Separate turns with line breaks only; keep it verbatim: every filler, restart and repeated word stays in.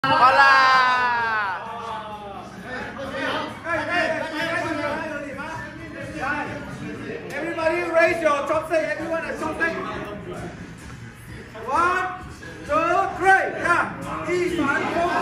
Hola.
Everybody raise your chopstick. Everyone has chopstick. One, two, three. Yeah. 一传功。